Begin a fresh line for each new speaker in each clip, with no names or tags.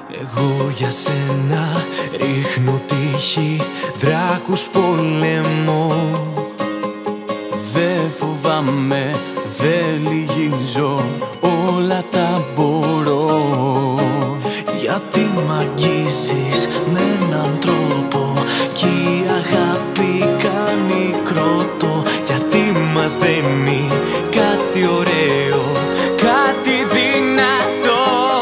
Εγώ για σένα ρίχνω τύχη, δράκους πολέμω.
Δε φοβάμαι, δε λυγίζω, όλα τα μπορώ.
Γιατί μ' αγγίζεις με έναν τρόπο κι η αγάπη κάνει κρότο. Γιατί μας δένει κάτι ωραίο, κάτι δυνατό.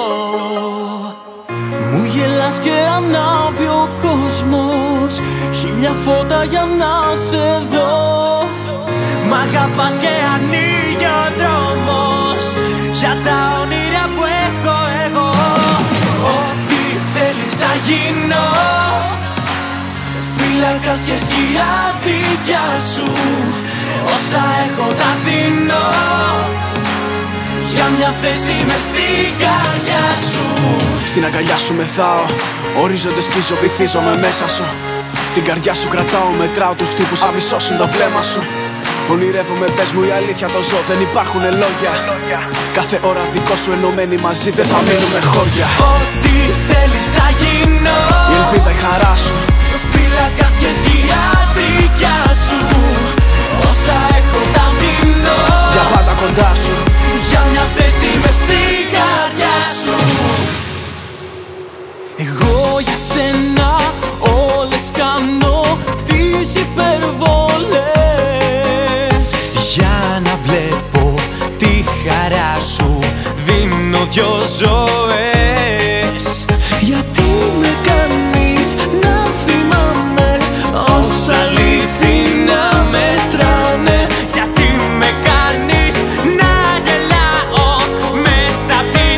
Μου γελάς και ανάβει ο κόσμος, χίλια φώτα για να σε δω.
Μ' αγαπάς και ανοίγει ο δρόμος για τα όνειρα που έχω εγώ. Ό,τι θέλεις θα γίνω, φύλακας και σκιά δικιά σου. Όσα έχω τα δίνω, για μια θέση μες στην καρδιά σου.
Στην αγκαλιά σου μεθάω, ορίζοντες σκίζω, βυθίζομαι μέσα σου. Την καρδιά σου κρατάω, μετράω τους χτύπους, αβυσώσουν το βλέμμα σου. Ονειρεύομαι, πες μου η αλήθεια το ζω, δεν υπάρχουνε λόγια. Κάθε ώρα δικό σου ενωμένοι μαζί, δεν θα μείνουμε χώρια.
Ό,τι θέλεις θα γίνω,
η ελπίδα η χαρά σου,
φύλακας και σκιά δικιά σου. Όσα έχω τα δίνω,
για πάντα κοντά σου.
για μια θέση μες στην καρδιά σου.
Εγώ για σένα όλες κάνω τις υπερβολές.
Για να βλέπω τη χαρά σου δίνω δυο ζωές. Γιατί με κάνεις να θυμάμαι όσα αληθινά μετράνε. Γιατί με κάνεις να γελάω μέσα απ' τις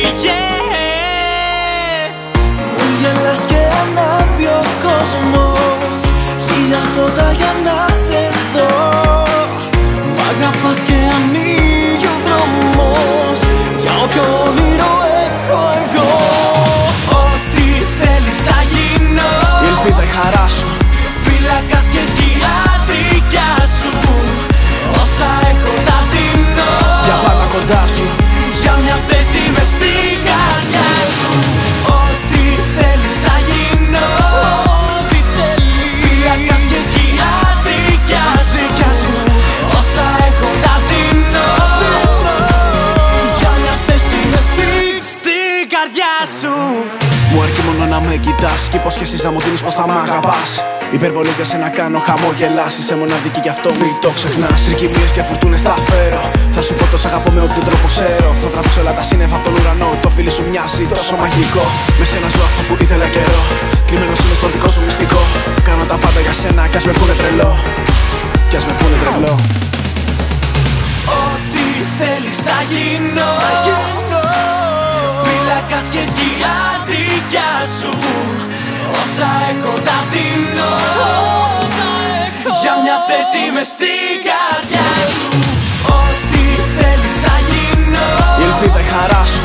πληγές. Μου γελάς και ανάβει ο κόσμος, χίλια φώτα για να σε δω.
Μ' αγαπάς και ανοίγει ο δρόμος για όποιο όνειρο έχω εγώ.
Ό,τι θέλεις θα γίνω,
Η ελπίδα η χαρά σου,
φύλακας και σκιά δικιά σου. Όσα έχω τα δίνω,
για πάντα κοντά σου.
για μια θέση μες στην καρδιά σου. Ό,τι θέλεις θα γίνω,
Ό,τι θέλεις,
φύλακας και σκιά δικιά σου. Όσα έχω τα δίνω, για μια θέση μες στην καρδιά σου.
Μου αρκεί μόνο να με κοιτάς και υποσχέσεις να μου δίνεις πως θα μ' αγαπάς. Υπερβολή για σένα κάνω, χαμογελάς. Είσαι μοναδική κι αυτό μην το ξεχνάς. Τρικυμίες και φουρτούνες θα φέρω, θα σου πω τόσο αγαπώ με όποιον τρόπο ξέρω. Θα τραβήξω όλα τα σύννεφα από τον ουρανό, το φίλι σου μοιάζει τόσο μαγικό. Με σένα ζω αυτό που ήθελα καιρό, κρυμμένος είμαι στο δικό σου μυστικό. Κάνω τα πάντα για σένα κι ας με πούνε τρελό, κι ας με πούνε τρελό.
Ό,τι θέλεις θα γίνω, φύλακας και σκιά δικιά σου. Όσα έχω τα δίνω, για μια θέση μες στην καρδιά σου. Ό,τι θέλεις θα γίνω,
Η ελπίδα η χαρά σου,